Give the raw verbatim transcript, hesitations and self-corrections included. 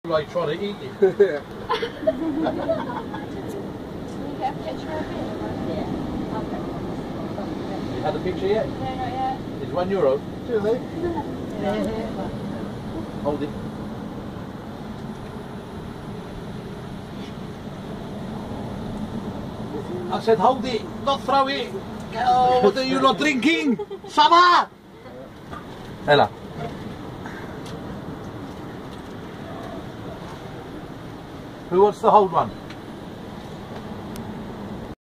Like trying to eat it. Can you get a picture of it? Yeah. Okay. You had a picture yet? No, not yet. It's one euro. Cheers, Lee. Hold it. I said hold it, not throw it. Oh, what are you not drinking? Sava! Ella. Who wants to hold one?